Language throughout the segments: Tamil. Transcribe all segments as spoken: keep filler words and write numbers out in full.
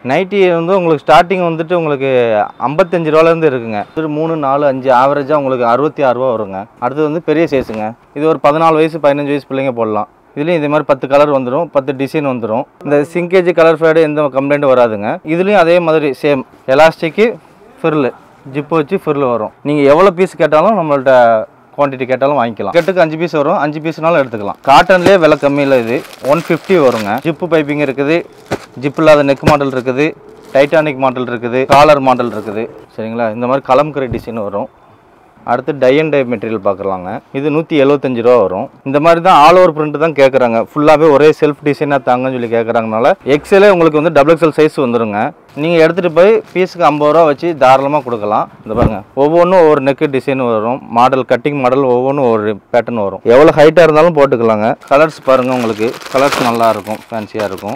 நைட்டி வந்து உங்களுக்கு ஸ்டார்டிங் வந்துட்டு உங்களுக்கு ஐம்பத்தஞ்சு ரூபாயிலேருந்து இருக்குங்க. ஒரு மூணு நாலு அஞ்சு ஆவரேஜாக உங்களுக்கு அறுபத்தி ஆறு ரூபா வருங்க. அடுத்தது வந்து பெரிய சைஸுங்க. இது ஒரு பதினாலு வயசு பதினஞ்சு வயசு பிள்ளைங்க போடலாம். இதுலேயும் இதே மாதிரி பத்து கலர் வந்துடும், பத்து டிசைன் வந்துடும். இந்த சிங்கேஜ் கலர் ஃபேடு எந்த கம்ப்ளைண்ட்டும் வராதுங்க. இதுலேயும் அதே மாதிரி சேம் எலாஸ்டிக்கு ஃபிர்லு ஜிப்பு வச்சு ஃபிர்லு வரும். நீங்கள் எவ்வளோ பீஸ் கேட்டாலும் நம்மள்ட்ட குவான்டிட்டி கேட்டாலும் வாங்கிக்கலாம். கெட்டுக்கு அஞ்சு பீஸ் வரும், அஞ்சு பீஸ்னாலும் எடுத்துக்கலாம். காட்டன்லேயே விலை கம்மியில் இது ஒன் ஃபிஃப்டி வருங்க. ஜிப்பு பைப்பிங் இருக்குது, ஜிப் இல்லாத நெக் மாடல் இருக்குது, டைட்டானிக் மாடல் இருக்குது, காலர் மாடல் இருக்குது. சரிங்களா? இந்த மாதிரி கலம்கரை டிசைன் வரும். அடுத்து டை அண்ட் டை மெட்டீரியல் பார்க்கலாங்க. இது நூற்றி எழுபத்தஞ்சு ரூபா வரும். இந்த மாதிரி தான் ஆல் ஓவர் பிரிண்ட் தான் கேட்குறாங்க. ஃபுல்லாகவே ஒரே செல்ஃப் டிசைனாக தாங்கன்னு சொல்லி கேட்குறாங்கனால எக்ஸலே உங்களுக்கு வந்து டபுள் எக்ஸல் சைஸ் வந்துடுங்க. நீங்கள் எடுத்துகிட்டு போய் பீஸுக்கு ஐம்பது ரூபா வச்சு தாராளமாக கொடுக்கலாம். இந்த பாருங்க, ஒவ்வொன்றும் ஒவ்வொரு நெக்கு டிசைன் வரும், மாடல் கட்டிங் மாடல் ஒவ்வொன்றும் ஒவ்வொரு பேட்டர்ன் வரும். எவ்வளோ ஹைட்டாக இருந்தாலும் போட்டுக்கலாங்க. கலர்ஸ் பாருங்கள், உங்களுக்கு கலர்ஸ் நல்லாயிருக்கும், ஃபேன்சியாக இருக்கும்.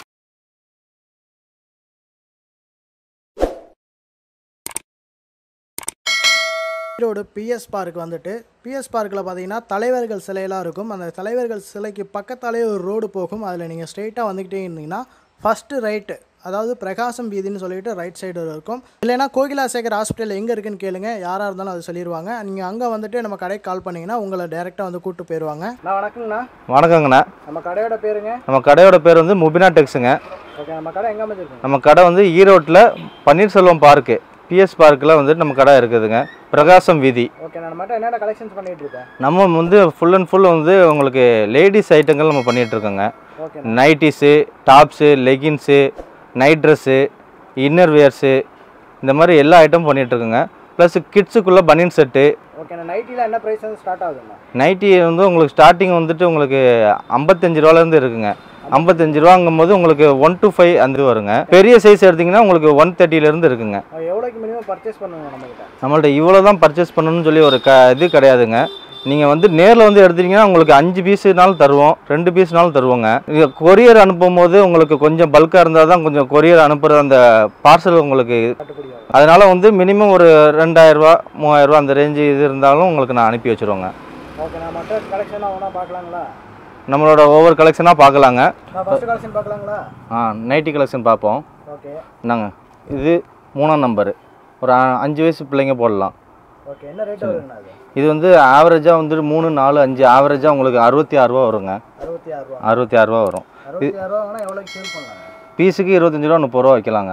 ஈரோடு பிஎஸ் பார்க் வந்துட்டு பிஎஸ் பார்க்கில் பார்த்தீங்கன்னா தலைவர்கள் சிலையெல்லாம் இருக்கும். அந்த தலைவர்கள் சிலைக்கு பக்கத்தாலேயே ஒரு ரோடு போகும். அதில் நீங்கள் ஸ்ட்ரெயிட்டாக வந்துக்கிட்டே இருந்தீங்கன்னா ஃபஸ்ட்டு ரைட்டு, அதாவது பிரகாசம் வீதின்னு சொல்லிட்டு ரைட் சைடு இருக்கும். இல்லைன்னா கோகிலா சேகர் ஹாஸ்பிட்டல் எங்கே இருக்குன்னு கேளுங்க, யாராக இருந்தாலும் அது சொல்லிடுவாங்க. நீங்கள் அங்கே வந்துட்டு நம்ம கடைக்கு கால் பண்ணிங்கன்னா உங்களை டேரெக்டாக வந்து கூப்பிட்டு போயிடுவாங்க. நான் வணக்கங்கண்ணா. வணக்கங்கண்ணா. நம்ம கடையோட பேருங்க? நம்ம கடையோட பேர் வந்து முபினா டெக்ஸுங்க. ஓகே. நம்ம கடை எங்கே அமைச்சிருக்கோம்? நம்ம கடை வந்து ஈரோட்டில் பன்னீர்செல்வம் பார்க்கு பிஎஸ் பார்க்கில் வந்துட்டு நம்ம கடை இருக்குதுங்க, பிரகாசம் வீதி. ஓகே. நான் மட்டும் என்னென்ன கலெக்ஷன்ஸ் பண்ணிகிட்டு இருக்கேன்? நம்ம வந்து ஃபுல் அண்ட் ஃபுல் வந்து உங்களுக்கு லேடிஸ் ஐட்டங்கள் நம்ம பண்ணிகிட்டு இருக்கோங்க. Nighties, tops, leggings, night dress, inner wears, இந்த மாதிரி எல்லா ஐட்டமும் பண்ணிகிட்ருக்குங்க. ப்ளஸ் கிட்ஸுக்குள்ளே பனியன் செட்டு. ஓகே. நைட்டியில் என்ன ப்ரைஸ் வந்து ஸ்டார்ட் ஆகுதுங்க? நைட்டி வந்து உங்களுக்கு ஸ்டார்டிங் வந்துட்டு உங்களுக்கு ஐம்பத்தஞ்சு ரூபாலேருந்து இருக்குங்க. ஐம்பத்தஞ்சு ரூபாங்கும் போது உங்களுக்கு ஒன் டு ஃபைவ் அந்த வருங்க. பெரிய சைஸ் எடுத்திங்கன்னா உங்களுக்கு ஒன் தேர்ட்டிலேருந்து இருக்குங்க. எவ்வளோக்கு மினிமம் பர்ச்சேஸ் பண்ணுங்க நம்மகிட்ட? நம்மள்ட்ட இவ்வளோ தான் பர்ச்சேஸ் பண்ணணும்னு சொல்லி ஒரு க இது கிடையாதுங்க. நீங்கள் வந்து நேரில் வந்து எடுத்தீங்கன்னா உங்களுக்கு அஞ்சு பீஸுனாலும் தருவோம், ரெண்டு பீஸ்னாலும் தருவோங்க. இது கொரியர் அனுப்பும் போது உங்களுக்கு கொஞ்சம் பல்காக இருந்தால் தான் கொஞ்சம் கொரியர் அனுப்புகிற அந்த பார்சல் உங்களுக்கு. அதனால் வந்து மினிமம் ஒரு ரெண்டாயிரரூவா மூவாயிரரூவா அந்த ரேஞ்சு இது இருந்தாலும் உங்களுக்கு நான் அனுப்பி வச்சுருவோங்க. ஓகே. நான் மற்ற கலெக்ஷனாக ஒன்றா பார்க்கலாங்களா? நம்மளோட ஒவ்வொரு கலெக்ஷனாக பார்க்கலாங்க. ஃபர்ஸ்ட் கலெக்ஷன் பார்க்கலாங்களா? ஆ, நைட்டி கலெக்ஷன் பார்ப்போம். ஓகே. நாங்கள் இது மூணாம் நம்பரு, ஒரு அஞ்சு வயசு பிள்ளைங்க போடலாம். ஓகே. என்ன ரேட் வருதுண்ணா இது? இது வந்து ஆவரேஜாக வந்துட்டு மூணு நாலு அஞ்சு ஆவரேஜாக உங்களுக்கு அறுபத்தி ஆறு ரூபா வருங்க. அறுபத்தி ஆறு ரூபா அறுபத்தி ஆறு ரூபா வரும். அறுபத்தி ஆறு ரூபா எவ்வளோக்கு சேல் பண்ணலாங்க? பீஸுக்கு இருபத்தஞ்சி ரூபா முப்பது ரூபா வைக்கலாங்க.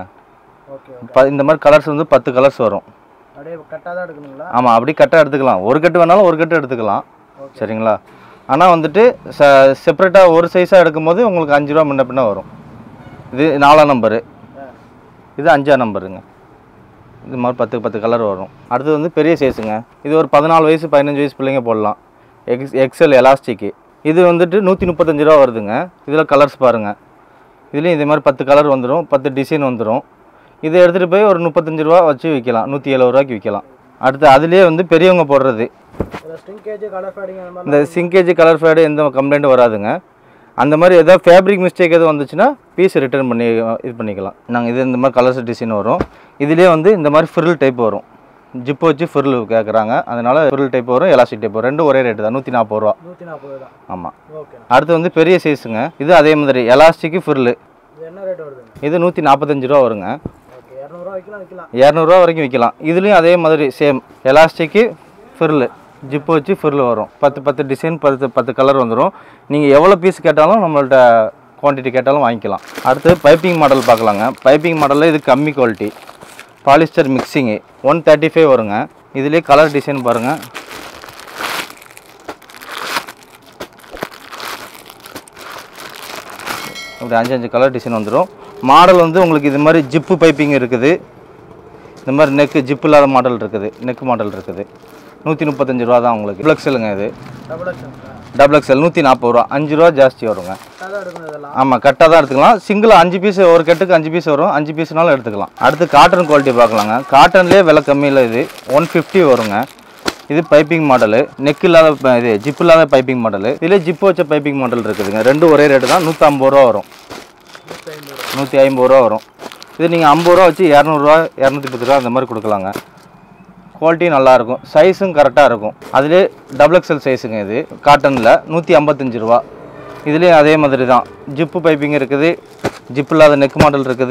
ஓகே. இந்த மாதிரி கலர்ஸ் வந்து பத்து கலர்ஸ் வரும். அப்படியே கட்டாக தான் எடுக்கணுங்களா? ஆமாம், அப்படி கட்டாக எடுத்துக்கலாம். ஒரு கட்டு வேணாலும் ஒரு கட்டு எடுத்துக்கலாம். சரிங்களா? ஆனால் வந்துட்டு ச செப்பரேட்டாக ஒரு சைஸாக எடுக்கும்போது உங்களுக்கு அஞ்சு ரூபா முன்ன பின்ன வரும். இது நாலாம் நம்பரு, இது அஞ்சாம் நம்பருங்க. இது மாதிரி பத்து பத்து கலர் வரும். அடுத்தது வந்து பெரிய சைஸுங்க. இது ஒரு பதினாலு வயசு பதினஞ்சு வயசு பிள்ளைங்க போடலாம். X XL elastic. இது வந்துட்டு நூற்றி முப்பத்தஞ்சு ரூபா வருதுங்க. இதில் கலர்ஸ் பாருங்கள். இதுலேயும் இதே மாதிரி பத்து கலர் வந்துடும், பத்து டிசைன் வந்துடும். இதை எடுத்துகிட்டு போய் ஒரு முப்பத்தஞ்சு ரூபா வச்சு விற்கலாம், நூற்றி எழுபது ரூபாய்க்கு விற்கலாம். அடுத்து அதுலேயே வந்து பெரியவங்க போடுறது இந்த சிங்கேஜ் கலர் ஃபேடு எந்த கம்ப்ளைண்ட்டும் வராதுங்க. அந்த மாதிரி எதாவது ஃபேப்ரிக் மிஸ்டேக் எதுவும் வந்துச்சுன்னா பீஸ் ரிட்டர்ன் பண்ணி இது பண்ணிக்கலாம். நாங்கள் இது இந்த மாதிரி கலர்ஸ் டிசைன் வரும். இதுலேயே வந்து இந்த மாதிரி ஃப்ரில் டைப் வரும். ஜிப்பு வச்சு ஃப்ரில் கேட்குறாங்க, அதனால் ஃப்ரில் டைப் வரும், எலாஸ்டிக் டைப் வரும். ரெண்டும் ஒரே ரேட்டு தான், நூற்றி நாற்பது ரூபா. நூற்றி நாற்பது ரூபா ஆமாம். அடுத்து வந்து பெரிய சைஸுங்க. இது அதே மாதிரி எலாஸ்டிக்கு ஃப்ரில். என்ன ரேட் வருது? இது நூற்றி நாற்பத்தஞ்சு ரூபா வருங்க. இரநூறுவா விற்கலாம். இரநூறுவா வரைக்கும் விற்கலாம். இதுலேயும் அதே மாதிரி சேம் எலாஸ்டிக்கு ஃப்ரில் ஜிப்பு வச்சு ஃப்ரில் வரும். பத்து பத்து டிசைன் பத்து பத்து கலர் வந்துடும். நீங்கள் எவ்வளோ பீஸ் கேட்டாலும் நம்மள்ட்ட குவான்டிட்டி கேட்டாலும் வாங்கிக்கலாம். அடுத்து பைப்பிங் மாடல் பார்க்கலாங்க. பைப்பிங் மாடலில் இது கம்மி quality polyester mixing one thirty five வருங்க. இதுலேயே கலர் டிசைன் பாருங்கள். அப்படி அஞ்சு அஞ்சு கலர் டிசைன் வந்துடும். மாடல் வந்து உங்களுக்கு இது மாதிரி ஜிப்பு பைப்பிங் இருக்குது. இந்த மாதிரி நெக்கு ஜிப்பு இல்லாத மாடல் இருக்குது, நெக்கு மாடல் இருக்குது. நூற்றி முப்பத்தஞ்சு ரூபா தான் உங்களுக்கு. டபுள் எக்ஸலுங்க. இது டபுள் எக்ஸல் நூற்றி நாற்பது ரூபா, அஞ்சு ரூபா ஜாஸ்தி வருங்க. ஆமாம், கட்டாக தான் எடுத்துக்கலாம். சிங்கிள் அஞ்சு பீஸ், ஒரு கட்டுக்கு அஞ்சு பீஸ் வரும், அஞ்சு பீஸ்னாலும் எடுத்துக்கலாம். அடுத்து காட்டன் குவாலிட்டி பார்க்கலாங்க. காட்டன்லேயே விலை கம்மியில் இது ஒன் ஃபிஃப்டி வருங்க. இது பைப்பிங் மாடலு, நெக் இல்லாத இது ஜிப் இல்லாத பைப்பிங் மாடலு. இதிலே ஜிப்பு வச்ச பைப்பிங் மாடல் இருக்குதுங்க. ரெண்டும் ஒரே ரேட்டு தான், நூற்றி ஐம்பது ரூபா வரும், நூற்றி ஐம்பது ரூபா வரும். இது நீங்கள் ஐம்பது ரூபா வச்சு இரநூறுவா இரநூத்தி பத்து ரூபா அந்த மாதிரி கொடுக்கலாங்க. குவாலிட்டி நல்லாயிருக்கும், சைஸும் கரெக்டாக இருக்கும். அதிலே டபுள் எக்ஸல் சைஸுங்க. இது காட்டனில் நூற்றி ஐம்பத்தஞ்சு ரூபா. இதுலேயும் அதே மாதிரி தான், ஜிப்பு பைப்பிங் இருக்குது, ஜிப் இல்லாத நெக் மாடல் இருக்குது,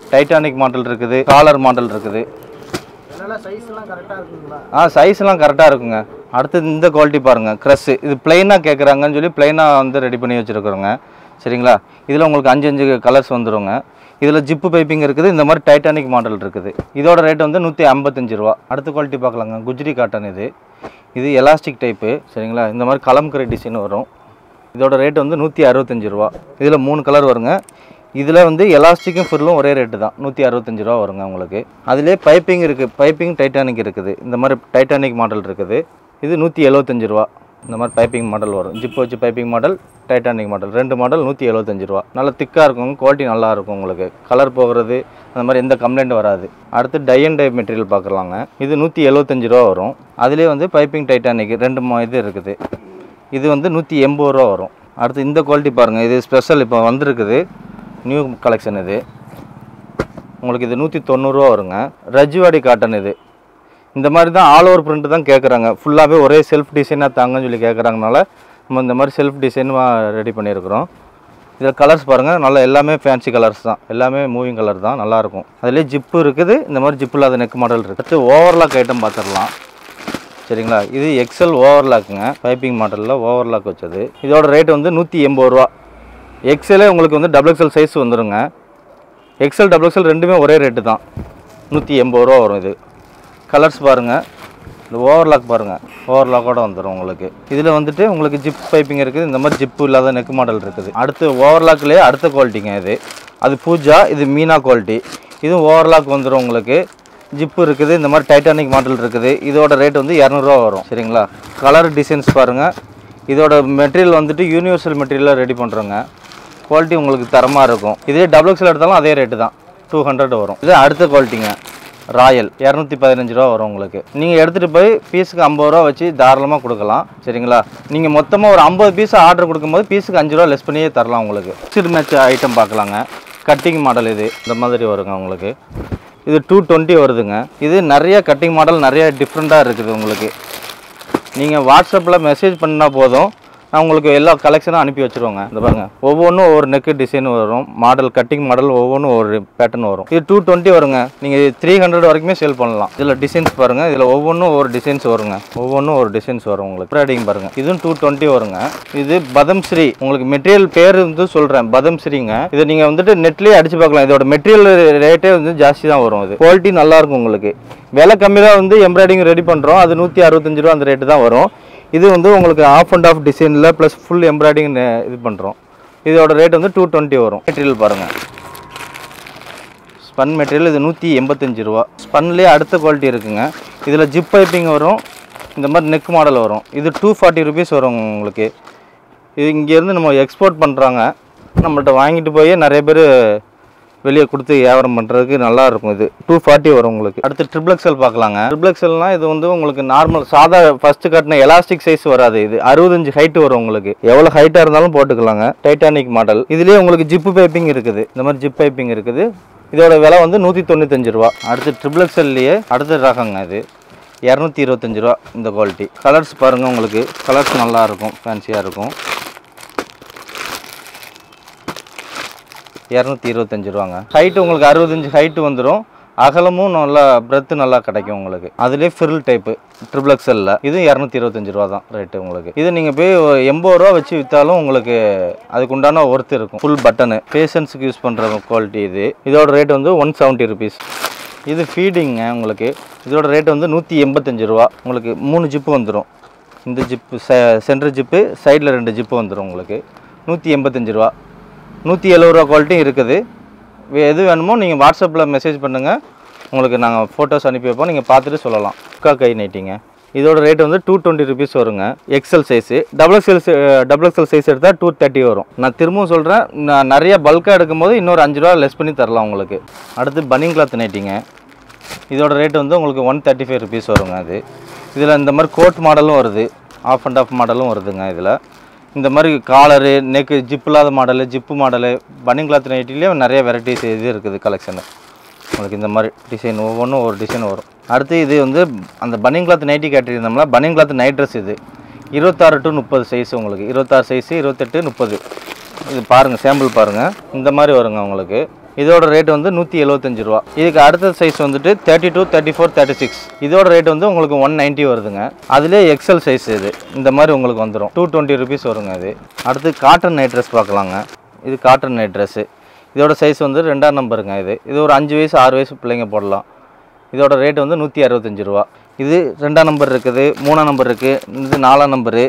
டைட்டானிக் மாடல் இருக்குது, காலர் மாடல் இருக்குது. இதெல்லாம் சைஸ்லாம் கரெக்டாக இருக்குங்களா? ஆ சைஸ்லாம் கரெக்டாக இருக்குங்க. அடுத்து இந்த குவாலிட்டி பாருங்கள், க்ரஸ்ஸு. இது பிளைனாக கேட்குறாங்கன்னு சொல்லி பிளைனாக வந்து ரெடி பண்ணி வச்சுருக்குறோங்க. சரிங்களா? இதில் உங்களுக்கு அஞ்சு அஞ்சு கலர்ஸ் வந்துடுங்க. இதில் ஜிப்பு பைப்பிங் இருக்குது, இந்த மாதிரி டைட்டானிக் மாடல் இருக்குது. இதோட ரேட் வந்து நூற்றி ஐம்பத்தஞ்சு ரூபா. அடுத்த குவாலிட்டி பார்க்கலாங்க, குஜ்ரி காட்டன். இது இது எலாஸ்டிக் டைப்பு. சரிங்களா? இந்த மாதிரி கலம்கரை டிசைன் வரும். இதோட ரேட் வந்து நூற்றி அறுபத்தஞ்சு ரூபா. இதில் மூணு கலர் வருங்க. இதில் வந்து எலாஸ்டிக்கும் ஃபுல்லும் ஒரே ரேட்டு தான், நூற்றி அறுபத்தஞ்சு ரூபா வருங்க உங்களுக்கு. அதிலே பைப்பிங் இருக்குது, பைப்பிங் டைட்டானிக் இருக்குது. இந்த மாதிரி டைட்டானிக் மாடல் இருக்குது. இது நூற்றி எழுபத்தஞ்சு ரூபா. இந்த மாதிரி பைப்பிங் மாடல் வரும், ஜிப்பு வச்சு பைப்பிங் மாடல், டைட்டானிக் மாடல், ரெண்டு மாடல் நூற்றி எழுபத்தஞ்சு ரூபா. நல்லா திக்காக இருக்கும், குவாலிட்டி நல்லா இருக்கும் உங்களுக்கு. கலர் போகிறது அந்த மாதிரி எந்த கம்ப்ளைண்ட் வராது. அடுத்து டை அண்ட் டை மெட்டீரியல் பார்க்கலாங்க. இது நூற்றி எழுபத்தஞ்சு ரூபா வரும். அதிலே வந்து பைப்பிங் டைட்டானிக் ரெண்டு இது இருக்குது. இது வந்து நூற்றி எண்பது ரூபா வரும். அடுத்து இந்த குவாலிட்டி பாருங்கள், இது ஸ்பெஷல் இப்போ வந்திருக்குது, நியூ கலெக்ஷன். இது உங்களுக்கு இது நூற்றி தொண்ணூறுரூவா வருங்க. ரஜ்வாடி காட்டன். இது இந்த மாதிரி தான் ஆல் ஓவர் பிரிண்ட் தான் கேட்குறாங்க. ஃபுல்லாகவே ஒரே செல்ஃப் டிசைனாக தாங்கன்னு சொல்லி கேட்குறாங்கனால நம்ம இந்த மாதிரி செல்ஃப் டிசைனாக ரெடி பண்ணியிருக்கிறோம். இதில் கலர்ஸ் பாருங்கள், நல்லா எல்லாமே ஃபேன்சி கலர்ஸ் தான், எல்லாமே மூவிங் கலர் தான், நல்லாயிருக்கும். அதிலே ஜிப்பு இருக்குது, இந்த மாதிரி ஜிப்பு இல்லாத நெக் மாடல் இருக்குது. அடுத்து ஓவர்லாக் ஐட்டம் பார்த்துடலாம். சரிங்களா? இது எக்ஸல் ஓவர்லாக்குங்க, பைப்பிங் மாடலில் ஓவர்லாக் வச்சது. இதோட ரேட் வந்து நூற்றி எண்பது ரூபா. எக்ஸலே உங்களுக்கு வந்து டபுள் எக்ஸல் சைஸ் வந்துடுங்க. எக்ஸல் டபுள் எக்ஸல் ரெண்டுமே ஒரே ரேட்டு தான், நூற்றி எண்பது ரூபா வரும். இது கலர்ஸ் பாருங்கள், இந்த ஓவர்லாக் பாருங்கள், ஓவர்லாக்கோடு வந்துடும் உங்களுக்கு. இதில் வந்துட்டு உங்களுக்கு ஜிப் பைப்பிங் இருக்குது, இந்த மாதிரி ஜிப்பு இல்லாத நெக் மாடல் இருக்குது. அடுத்து ஓவர்லாக்லேயே அடுத்த குவாலிட்டிங்க. இது அது பூஜா, இது மீனா குவாலிட்டி. இதுவும் ஓவர்லாக் வந்துடும் உங்களுக்கு. ஜிப்பு இருக்குது, இந்த மாதிரி டைட்டானிக் மாடல் இருக்குது. இதோட ரேட் வந்து இரநூறுவா வரும். சரிங்களா? கலர் டிசைன்ஸ் பாருங்கள். இதோட மெட்டீரியல் வந்துட்டு யூனிவர்சல் மெட்டீரியலாக ரெடி பண்ணுறோங்க. குவாலிட்டி உங்களுக்கு தரமாக இருக்கும். இதே டபுள் எக்ஸல் எடுத்தாலும் அதே ரேட்டு தான், டூ ஹண்ட்ரட் வரும். இது அடுத்த குவாலிட்டிங்க, ராயல். இரநூத்தி பதினஞ்சு ரூபா வரும் உங்களுக்கு. நீங்கள் எடுத்துகிட்டு போய் பீஸுக்கு ஐம்பது ரூபா வச்சு தாராளமாக கொடுக்கலாம். சரிங்களா? நீங்கள் மொத்தமாக ஒரு ஐம்பது பீஸ் ஆர்டர் கொடுக்கும்போது பீஸுக்கு அஞ்சு ரூபா லெஸ் பண்ணியே தரலாம் உங்களுக்கு. சிறு மேட்ச் ஐட்டம் பார்க்கலாங்க. Cutting model. இது இந்த மாதிரி வருங்க உங்களுக்கு. இது டூ டுவெண்ட்டி வருதுங்க. இது நிறைய கட்டிங் மாடல் நிறைய டிஃப்ரெண்ட்டாக இருக்குது உங்களுக்கு. நீங்கள் வாட்ஸ்அப்பில் மெசேஜ் பண்ணால் போதும், நான் உங்களுக்கு எல்லா கலெக்ஷனும் அனுப்பி வச்சுருவோங்க. இந்த பாருங்கள், ஒவ்வொன்றும் ஒவ்வொரு நெக்கு டிசைன் வரும், மாடல் கட்டிங் மாடல் ஒவ்வொன்றும் ஒவ்வொரு பேட்டர்ன் வரும். இது டூ டுவெண்ட்டி வருங்க. நீங்கள் த்ரீ ஹண்ட்ரட் வரைக்குமே சேல் பண்ணலாம். இதில் டிசைன்ஸ் பாருங்கள், இதில் ஒவ்வொன்றும் ஒவ்வொரு டிசைன்ஸ் வருங்க, ஒவ்வொன்றும் ஒரு டிசைன்ஸ் வரும் உங்களுக்கு. ப்ராடிங் பாருங்கள், இதுவும் டூ டுவெண்ட்டி வருங்க. இது பதம் ஸ்ரீ, உங்களுக்கு மெட்டீரியல் பேர் வந்து சொல்கிறேன், பதம் ஸ்ரீங்க. இதை நீங்கள் வந்துட்டு நெட்லேயே அடிச்சு பார்க்கலாம். இதோட மெட்டீரியல் ரேட்டே வந்து ஜாஸ்தி தான் வரும். இது குவாலிட்டி நல்லாயிருக்கும் உங்களுக்கு. விலை கம்மி தான் வந்து எம்ப்ராய்டிங் ரெடி பண்ணுறோம், அது நூற்றி அறுபத்தஞ்சு ரூபா அந்த ரேட்டு தான் வரும். இது வந்து உங்களுக்கு ஆஃப் அண்ட் ஆஃப் டிசைனில் ப்ளஸ் ஃபுல் எம்ப்ராய்டிங் இது பண்ணுறோம். இதோட ரேட் வந்து டூ டுவெண்ட்டி வரும். மெட்டீரியல் பாருங்கள், ஸ்பன் மெட்டீரியல். இது நூற்றி எண்பத்தஞ்சு ரூபா. ஸ்பன்லேயே அடுத்த குவாலிட்டி இருக்குங்க. இதில் ஜிப் பைப்பிங் வரும், இந்த மாதிரி நெக் மாடல் வரும். இது டூ ஃபார்ட்டி ருபீஸ் வரும் உங்களுக்கு. இது இங்கேருந்து நம்ம எக்ஸ்போர்ட் பண்ணுறாங்க, நம்மள்கிட்ட வாங்கிட்டு போய் நிறைய பேர் வெளியே கொடுத்து வியாபாரம் பண்ணுறதுக்கு நல்லாயிருக்கும். இது டூ ஃபார்ட்டி வரும் உங்களுக்கு. அடுத்து ட்ரிபிள் எக்ஸல் பார்க்கலாங்க. ட்ரிபிள் எக்ஸல்னால் இது வந்து உங்களுக்கு நார்மல் சாதா ஃபஸ்ட்டு கட்டின எலாஸ்டிக் சைஸ் வராது. இது அறுபத்தஞ்சு ஹைட்டு வரும் உங்களுக்கு. எவ்வளோ ஹைட்டாக இருந்தாலும் போட்டுக்கலாங்க. Titanic model. இதுலேயே உங்களுக்கு ஜிப்பு பைப்பிங் இருக்குது, இந்த மாதிரி ஜிப் பைப்பிங் இருக்குது. இதோட விலை வந்து நூற்றி தொண்ணூத்தஞ்சு ரூபா. அடுத்து ட்ரிபிள் எக்ஸல்லையே அடுத்த ரகங்க. இது இரநூத்தி இருபத்தஞ்சி ரூபா இந்த குவாலிட்டி. கலர்ஸ் பாருங்கள், உங்களுக்கு கலர்ஸ் நல்லாயிருக்கும், ஃபேன்சியாக இருக்கும். இரநூத்தி இருபத்தஞ்சி ரூபாங்க. ஹைட்டு உங்களுக்கு அறுபத்தஞ்சு ஹைட்டு வந்துடும். அகலமும் நல்லா பிரெத்து நல்லா கிடைக்கும் உங்களுக்கு. அதுலேயே ஃபிரில் டைப்பு ட்ரிபிள் எக்ஸல்ல. இது இரநூத்தி இருபத்தஞ்சி ரூபா தான் ரேட்டு உங்களுக்கு. இது நீங்கள் போய் எண்பது ரூபா வச்சு விற்றாலும் உங்களுக்கு அதுக்கு உண்டான ஒர்த்து இருக்கும். ஃபுல் பட்டனு பேஷன்ஸுக்கு யூஸ் பண்ணுற குவாலிட்டி. இது இதோட ரேட் வந்து ஒன் செவன்ட்டி ருபீஸ். இது ஃபீடிங்க உங்களுக்கு. இதோட ரேட் வந்து நூற்றி எண்பத்தஞ்சு ரூபா. உங்களுக்கு மூணு ஜிப்பு வந்துடும். இந்த ஜிப்பு சென்டர் ஜிப்பு, சைடில் ரெண்டு ஜிப்பு வந்துடும் உங்களுக்கு. நூற்றி எண்பத்தஞ்சு ரூபா. நூற்றி எழுபது ரூபா குவாலிட்டியும் இருக்குது. எது வேணுமோ நீங்கள் வாட்ஸ்அப்பில் மெசேஜ் பண்ணுங்கள், உங்களுக்கு நாங்கள் ஃபோட்டோஸ் அனுப்பி வைப்போம், நீங்கள் பார்த்துட்டு சொல்லலாம். கா கை நைட்டிங்க. இதோட ரேட் வந்து டூ டுவெண்ட்டி ருபீஸ் வருங்க. XL size. Double XL double XL size எடுத்தால் டூ தேர்ட்டி வரும். நான் திரும்பவும் சொல்கிறேன், நான் நிறைய பல்காக எடுக்கும்போது இன்னொரு அஞ்சு ரூபா லெஸ் பண்ணி தரலாம் உங்களுக்கு. அடுத்து பனிங் கிளாத் நைட்டிங்க. இதோட ரேட் வந்து உங்களுக்கு ஒன் தேர்ட்டி ஃபைவ் ருபீஸ் வருங்க. அது இதில் இந்த மாதிரி கோட் மாடலும் வருது, ஆஃப் அண்ட் ஆஃப் மாடலும் வருதுங்க. இதில் இந்த மாதிரி காலரு, நெக்கு, ஜிப்பு இல்லாத மாடலு, ஜிப்பு மாடலு, பனிங் கிளாத் நைட்டிலேயே நிறைய வெரைட்டிஸ் இது இருக்குது கலெக்ஷனு. உங்களுக்கு இந்த மாதிரி டிசைன் ஒவ்வொன்றும் ஒரு டிசைன் வரும். அடுத்து இது வந்து அந்த பனிங் கிளாத் நைட்டி கேட்டிருந்தோம்னா பனிங் கிளாத் நைட் ட்ரெஸ். இது இருபத்தாறு டு முப்பது சைஸ் உங்களுக்கு. இருபத்தாறு சைஸு, இருபத்தெட்டு, முப்பது. இது பாருங்கள், சாம்பிள் பாருங்கள். இந்த மாதிரி வருங்க உங்களுக்கு. இதோட ரேட் வந்து நூற்றி எழுபத்தஞ்சு ரூபா. இதுக்கு அடுத்த சைஸ் வந்துட்டு thirty two thirty four thirty six இதோட ரேட் வந்து உங்களுக்கு ஒன் நைன்ட்டி வருதுங்க. அதிலே எக்ஸல் சைஸ் இது இந்த மாதிரி உங்களுக்கு வந்துடும் டூ டுவெண்ட்டி ருபீஸ் வருங்க. இது அடுத்து காட்டன் நைட் ட்ரெஸ் பார்க்கலாங்க. இது காட்டன் நைட் ட்ரெஸ்ஸு. இதோட சைஸ் வந்து ரெண்டாம் நம்பருங்க. இது இது ஒரு அஞ்சு வயசு ஆறு வயசு பிள்ளைங்க போடலாம். இதோட ரேட் வந்து நூற்றி அறுபத்தஞ்சு ரூபா. இது ரெண்டாம் நம்பர் இருக்குது, மூணாம் நம்பர் இருக்குது, இது நாலாம் நம்பரு.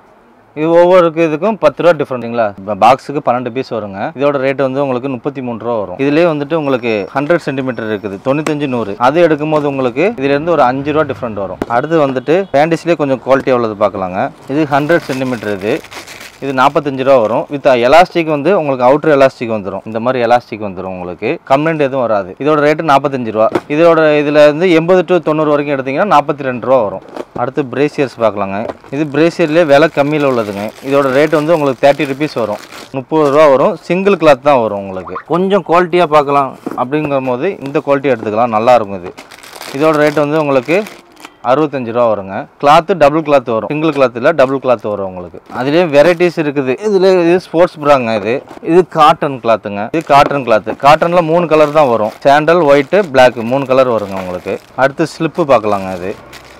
இது ஒவ்வொரு இதுக்கும் பத்து ரூபா டிஃப்ரெண்ட்டுங்களா. பாக்ஸுக்கு பன்னெண்டு பீஸ் வருங்க. இதோட ரேட் வந்து உங்களுக்கு முப்பத்தி மூணு ரூபா வரும். இதுலேயே வந்துட்டு உங்களுக்கு ஹண்ட்ரட் சென்டிமீட்டர் இருக்குது, தொண்ணூத்தஞ்சு நூறு. அது எடுக்கும்போது உங்களுக்கு இதுலேருந்து ஒரு அஞ்சு ரூபா டிஃப்ரெண்ட் வரும். அடுத்து வந்துட்டு பேண்டிஸ்லேயே கொஞ்சம் குவாலிட்டி உள்ளது பார்க்கலாங்க. இது ஹண்ட்ரட் சென்டிமீட்டர். இது இது நாற்பத்தஞ்சு ரூபா வரும். வித் எலாஸ்டிக் வந்து உங்களுக்கு அவுட்டர் எலாஸ்டிக் வந்துடும். இந்த மாதிரி எலாஸ்டிக் வந்துடும் உங்களுக்கு. கம்ப்ளைண்ட் எதுவும் வராது. இதோட ரேட்டு நாற்பத்தஞ்சு ரூபா. இதோட இதில் இருந்து எண்பது டு தொண்ணூறு வரைக்கும் எடுத்தீங்கன்னா நாற்பத்தி ரெண்டு ரூபா வரும். அடுத்து பிரேசியர்ஸ் பார்க்கலாங்க. இது பிரேசியர்லேயே விலை கம்மியில் உள்ளதுங்க. இதோட ரேட் வந்து உங்களுக்கு தேர்ட்டி ருபீஸ் வரும், முப்பது ரூபா வரும். சிங்கிள் கிளாத் தான் வரும் உங்களுக்கு. கொஞ்சம் குவாலிட்டியாக பார்க்கலாம் அப்படிங்கிற போது இந்த குவாலிட்டி எடுத்துக்கலாம், நல்லாயிருக்கும். இது இதோட ரேட் வந்து உங்களுக்கு அறுபத்தஞ்சு ரூபா வருங்க. கிளாத்து டபுள் கிளாத் வரும், சிங்கிள் கிளாத் இல்லை டபுள் கிளாத் வரும் உங்களுக்கு. அதுலேயே வெரைட்டிஸ் இருக்குது. இதில் இது ஸ்போர்ட்ஸ் ப்ராங்க. இது இது காட்டன் கிளாத்துங்க. இது காட்டன் கிளாத்து. காட்டனில் மூணு கலர் தான் வரும், சாண்டல், ஒயிட்டு, பிளாக், மூணு கலர் வருங்க உங்களுக்கு. அடுத்து ஸ்லிப்பு பார்க்கலாங்க. இது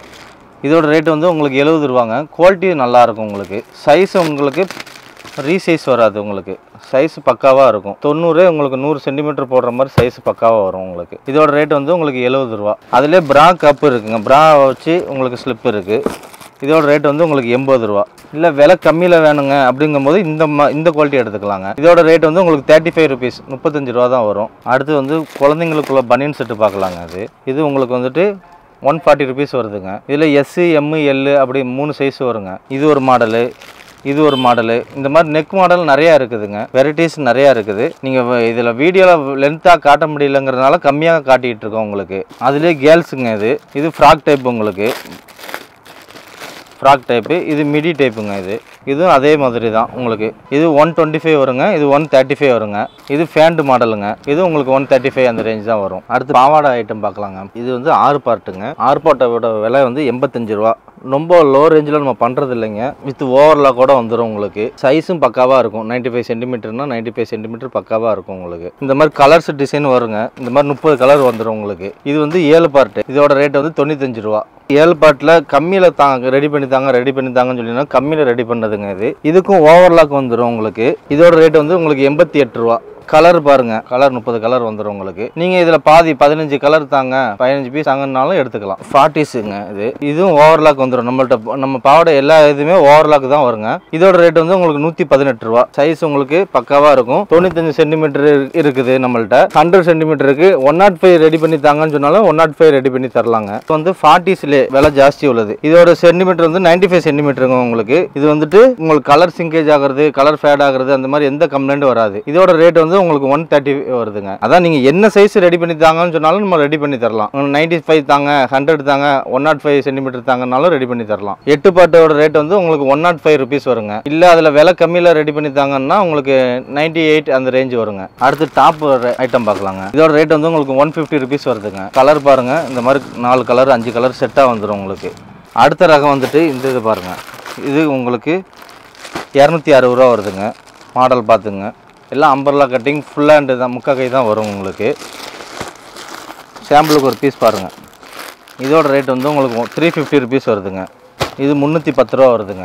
இதோட ரேட் வந்து உங்களுக்கு எழுபது ரூபாங்க. குவாலிட்டி நல்லாயிருக்கும் உங்களுக்கு. சைஸ் உங்களுக்கு ரீசைஸ் வராது உங்களுக்கு. சைஸ் பக்காவாக இருக்கும். தொண்ணூறு உங்களுக்கு நூறு சென்டிமீட்டர் போடுற மாதிரி சைஸ் பக்காவாக வரும் உங்களுக்கு. இதோட ரேட் வந்து உங்களுக்கு எழுபது ரூபா. அதிலே ப்ரா கப்பு இருக்குங்க. ப்ரா வச்சு உங்களுக்கு ஸ்லிப் இருக்குது. இதோட ரேட் வந்து உங்களுக்கு எண்பது ரூபா. இல்லை விலை கம்மியில் வேணுங்க அப்படிங்கும்போது இந்த இந்த குவாலிட்டி எடுத்துக்கலாங்க. இதோட ரேட் வந்து உங்களுக்கு தேர்ட்டி ஃபைவ் ருபீஸ், முப்பத்தஞ்சு ரூபா தான் வரும். அடுத்து வந்து குழந்தைங்களுக்குள்ள பனியன் செட்டு பார்க்கலாங்க. அது இது உங்களுக்கு வந்துட்டு ஒன் ஃபார்ட்டி ருபீஸ் வருதுங்க. இதில் எஸ்ஸு, எம்மு, எல்லு அப்படி மூணு சைஸ் வருங்க. இது ஒரு மாடலு, இது ஒரு மாடலு. இந்த மாதிரி நெக் மாடல் நிறையா இருக்குதுங்க. வெரைட்டிஸ் நிறையா இருக்குது. நீங்கள் இதில் வீடியோவில் லென்த்தாக காட்ட முடியலங்கிறதுனால கம்மியாக காட்டிகிட்டு இருக்கோம் உங்களுக்கு. அதுலேயே கேர்ள்ஸுங்க. இது இது ஃப்ராக் டைப் உங்களுக்கு. Frock type. இது மிடி டைப்புங்க. இது இதுவும் அதே மாதிரி தான் உங்களுக்கு. இது ஒன் டுவெண்ட்டி ஃபைவ் வருங்க. இது ஒன் தேர்ட்டி ஃபைவ் வருங்க. இது ஃபேண்ட் மாடலுங்க. இது உங்களுக்கு ஒன் தேர்ட்டி ஃபைவ் அந்த ரேஞ்ச் தான் வரும். அடுத்து பாவாடை ஐட்டம் பார்க்கலாங்க. இது வந்து ஆறு பார்ட்டுங்க. ஆறு பார்ட்டோட விலை வந்து எண்பத்தஞ்சு ரூபா. ரொம்ப லோ ரேஞ்சில் நம்ம பண்ணுறது இல்லைங்க. வித் ஓவர்லாக் கூட வந்துடும் உங்களுக்கு. சைஸும் பக்காவாக இருக்கும். நைன்ட்டி ஃபைவ் சென்டிமீட்டர்னா நைன்ட்டி ஃபைவ் சென்டிமீட்டர் பக்காவாக இருக்கும் உங்களுக்கு. இந்த மாதிரி கலர்ஸ் டிசைன் வருங்க. இந்த மாதிரி முப்பது கலர் வந்துடும் உங்களுக்கு. இது வந்து ஏழு பார்ட்டு. இதோட ரேட் வந்து தொண்ணூத்தஞ்சு ரூபா. ஏழு பார்ட்டில் கம்மியில் தாங்க ரெடி பண்ணி தாங்க ரெடி பண்ணி தாங்கன்னு சொல்லினா கம்மியில் ரெடி பண்ணதுங்க. இது இதுக்கும் ஓவர்லாக் வந்துடும் உங்களுக்கு. இதோட ரேட் வந்து உங்களுக்கு எண்பத்தி எட்டு ரூபா. கலர் பாருங்க, கலர் முப்பது கலர் வந்துடும் உங்களுக்கு. நீங்க இதுல பாதி பதினஞ்சு கலர் தாங்க, பதினஞ்சு பீஸ் தாங்கனாலும் எடுத்துக்கலாம். ஃபார்ட்டிஸுங்க. இது இதுவும் ஓவர்லாக் வந்துடும். நம்மள்ட்ட நம்ம பாவாடை எல்லா இதுவுமே ஓவர்லாக் தான் வருங்க. இதோட ரேட் வந்து உங்களுக்கு நூத்தி பதினெட்டு ரூபா. சைஸ் உங்களுக்கு பக்காவா இருக்கும். தொண்ணூத்தஞ்சு சென்டிமீட்டர் இருக்குது நம்மள்ட்ட. ஹண்ட்ரட் சென்டிமீட்டருக்கு ஒன் நாட் ஃபைவ் ரெடி பண்ணி தாங்கன்னு சொன்னாலும் ஒன் நாட் ஃபைவ் ரெடி பண்ணி தரலாங்க. இது வந்து ஃபார்ட்டிஸ்ல விலை ஜாஸ்தி உள்ளது. இதோட சென்டிமீட்டர் வந்து நைன்டி ஃபைவ் சென்டிமீட்டருங்க உங்களுக்கு. இது வந்துட்டு உங்களுக்கு கலர் சிங்கேஜ் ஆகுறது, கலர் ஃபேட் ஆகுறது அந்த மாதிரி எந்த கம்ப்ளைண்ட் வராது. இதோட ரேட் வந்து உங்களுக்கு ஒன் தேர்ட்டி வருதுங்க. அதான் நீங்க என்ன சைஸ் ரெடி பண்ணி தாங்கன்னு சொன்னாலும் நம்ம ரெடி பண்ணி தரலாம். நைன்டி ஃபைவ் தாங்க, ஹண்ட்ரட் தாங்க, ஒன் நாட் ஃபைவ் சென்டிமீட்டர் தாங்கனாலும் ரெடி பண்ணி தரலாம். எட்டு பாட்டோட ரேட் வந்து உங்களுக்கு ஒன் நாட் ஃபைவ் ருபீஸ் வருங்க. இல்ல அதுல விலை கம்மியில ரெடி பண்ணி தாங்கன்னா உங்களுக்கு நைன்டி எயிட் அந்த ரேஞ்ச் வருங்க. அடுத்து டாப் ஐட்டம் பார்க்கலாங்க. இதோட ரேட் வந்து உங்களுக்கு ஒன் ஃபிஃப்டி ருபீஸ் வருதுங்க. கலர் பாருங்க, இந்த மாதிரி நாலு கலர் அஞ்சு கலர் செட்டா வந்துடும் உங்களுக்கு. அடுத்த ரகம் வந்துட்டு இந்த இது பாருங்க. இது உங்களுக்கு இரநூத்தி அறுபது ரூபா வருதுங்க. மாடல் பார்த்துங்க. எல்லாம் அம்பர்லா கட்டிங் ஃபுல் ஹேண்டு தான், முக்கா கை தான் வரும் உங்களுக்கு. சாம்பிளுக்கு ஒரு பீஸ் பாருங்கள். இதோட ரேட் வந்து உங்களுக்கு த்ரீ ஃபிஃப்டி ருபீஸ் வருதுங்க. இது முந்நூற்றி பத்து ரூபா வருதுங்க.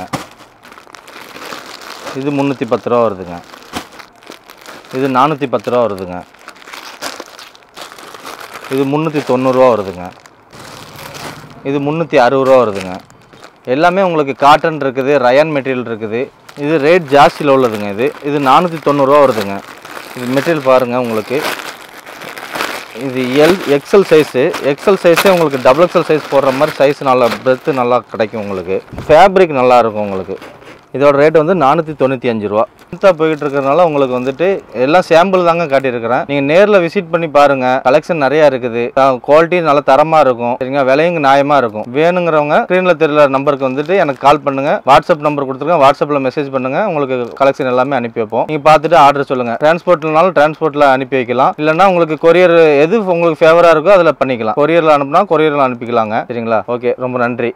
இது முந்நூற்றி பத்து ரூபா வருதுங்க. இது நானூற்றி பத்து ரூபா வருதுங்க. இது முந்நூற்றி தொண்ணூறுரூவா வருதுங்க. இது முந்நூற்றி அறுபது ரூபா வருதுங்க. எல்லாமே உங்களுக்கு காட்டன் இருக்குது, ரயான் மெட்டீரியல் இருக்குது. இது ரேட் ஜாஸ்தியில் உள்ளதுங்க. இது இது நானூற்றி தொண்ணூறுரூவா வருதுங்க. இது மெட்டீரியல் பாருங்கள் உங்களுக்கு. இது எல் எக்ஸல் சைஸு. எக்ஸல் சைஸே உங்களுக்கு டபுள் எக்ஸல் சைஸ் போடுற மாதிரி சைஸ் நல்லா பிரெத்து நல்லா கிடைக்கும் உங்களுக்கு. ஃபேப்ரிக் நல்லா இருக்கும் உங்களுக்கு. இதோட ரேட் வந்து நானூற்றி தொண்ணூற்றி அஞ்சு ரூபா. இன்ஸ்டா போயிட்டு இருக்கிறதுனால உங்களுக்கு வந்துட்டு எல்லாம் சாம்பிள் தாங்க காட்டியிருக்கிறேன். நீங்கள் நேரில் விசிட் பண்ணி பாருங்கள். கலெக்ஷன் நிறையா இருக்குது. குவாலிட்டி நல்லா தரமாக இருக்கும். சரிங்க, விலையும் நியாயமாக இருக்கும். வேணுங்கிறவங்க ஸ்க்ரீனில் தெரியல நம்பருக்கு வந்துட்டு எனக்கு கால் பண்ணுங்கள். வாட்ஸ்அப் நம்பர் கொடுத்துருக்கேன். வாட்ஸ்அப்பில் மெசேஜ் பண்ணுங்கள். உங்களுக்கு கலெக்ஷன் எல்லாமே அனுப்பி வைப்போம். நீங்கள் பார்த்துட்டு ஆர்டர் சொல்லுங்கள். டிரான்ஸ்போர்ட்னாலும் டிரான்ஸ்போர்ட்டில் அனுப்பி வைக்கலாம். இல்லைன்னா உங்களுக்கு கொரியர் எது உங்களுக்கு ஃபேவராக இருக்கோ அதில் பண்ணிக்கலாம். கொரியரில் அனுப்புனா கொரியரில் அனுப்பிக்கலாங்க. சரிங்களா? ஓகே, ரொம்ப நன்றி.